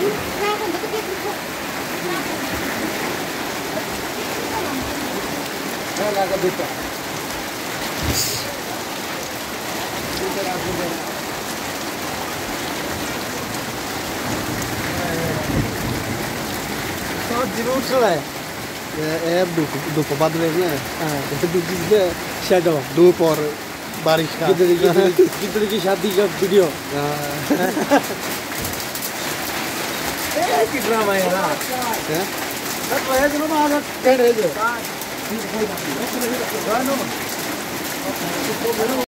dopo vado vedere shadow dopo बारिश का किधर की शादी का वीडियो की ड्रामा है ना बस वह जो ना आगे कह रहे थे